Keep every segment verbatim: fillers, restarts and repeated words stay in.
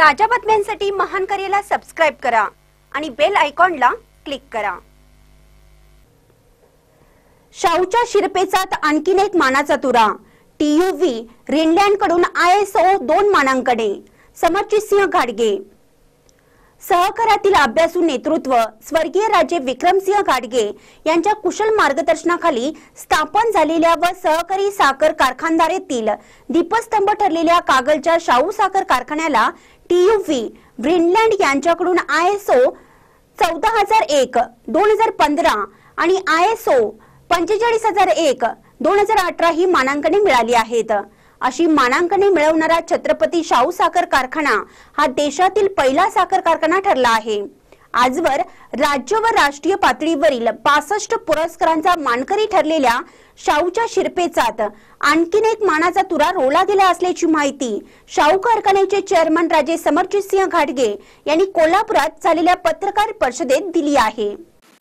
ताज्या बातम्यांसाठी महान करेला सबस्क्राइब करा आणि बेल आयकॉनला क्लिक करा। शाहूच्या शिरपेचात आणखीन एक मानाचा तुरा। टीयूव्ही ग्रीनलँड कडून आयएसओ दोन मानांकडे। समरजित सिंह घाडगे सहकारातील अभ्यासू नेतृत्व स्वर्गीय राजे विक्रमसिंह घाडगे यांच्या कुशल मार्गदर्शनाखाली स्थापन झालेल्या व सहकारी साखर कारखानदारीतील दीपस्तंभ ठरलेल्या कागलच्या शाहू साखर कारखान्याला टीयूव्ही ग्रीनलँड यांच्याकडून आयएसओ चौदा हजार एक दोन हजार पंधरा आणि आयएसओ पंचेचाळीस हजार एक दोन हजार अठरा ही मानांकने मिळाली आहेत। अशी मानांकने मिळवणारा छत्रपती शाहू साखर कारखाना हा देशातील पहिला साखर कारखाना ठरला आहे। आजवर राज्य व राष्ट्रीय पातळीवरील पासष्ट पुरस्कारांचा मानकरी ठरलेल्या शाहूच्या शिरपेचात आणखीन एक मानाचा तुरा रोवला गेला असल्याची माहिती शाहू कारखान्याचे चेअरमन राजे समरजित सिंह घाडगे यांनी कोल्हापुरात झालेल्या पत्रकार परिषदेत दिली आहे।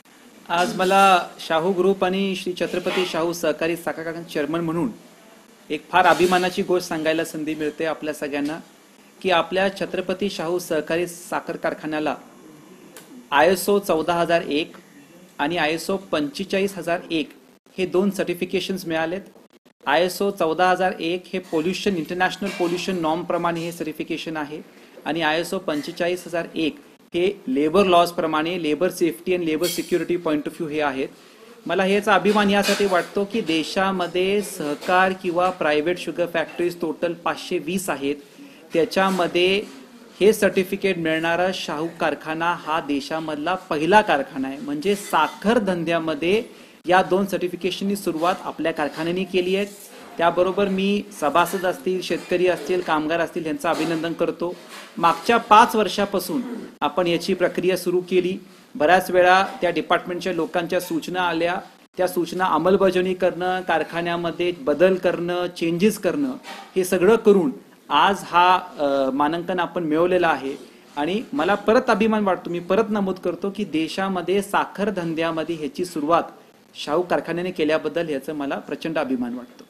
आज मला शाहू ग्रुप आणि श्री छत्रपती शाहू सहकारी साखर कारखान्याचे चेअरमन म्हणून एक फार अभिमानाची गोष्ट सांगायला संधी मिळते आपल्या सगळ्यांना की आपल्या छत्रपती शाहू सहकारी साखर कारखान्याला आयएसओ चौदा हजार एक आणि आयएसओ पंचेचाळीस हजार एक हे दोन सर्टिफिकेशन्स मिळालेत। आयएसओ चौदा हजार एक हे पोल्युशन इंटरनॅशनल पोल्युशन नॉर्म प्रमाणे हे सर्टिफिकेशन आहे आणि आयएसओ पंचेचाळीस हजार एक हे लेबर लॉज प्रमाणे लेबर सेफ्टी आणि labour security point of view हे आहेत। मला हेचा अभिमान यासाठी वाटतो की देशामध्ये सहकार किंवा प्रायव्हेट शुगर फॅक्टरीज टोटल पाचशे वीस आहेत, त्याच्यामध्ये हे सर्टिफिकेट मिळणारा शाहू कारखाना हा देशामधला पहिला कारखाना आहे। म्हणजे साखर धंद्यामध्ये या दोन सर्टिफिकेशननी सुरुवात आपल्या कारखान्याने केली आहे। त्याबरोबर मी सभासद असतील, शेतकरी असतील, कामगार असतील यांचं अभिनंदन करतो। मागच्या पाच वर्षापासून आपण याची प्रक्रिया सुरू केली। बऱ्याच वेळा त्या डिपार्टमेंटच्या लोकांच्या सूचना आल्या, त्या सूचना अंमलबजावणी करणं, कारखान्यामध्ये बदल करणं, चेंजेस करणं हे सगळं करून आज हा मानांकन आपण मिळवलेला आहे। आणि मला परत अभिमान वाटतो, मी परत नमूद करतो की देशामध्ये साखर धंद्यामध्ये ह्याची सुरुवात शाहू कारखान्याने केल्याबद्दल ह्याचा मला प्रचंड अभिमान वाटतो।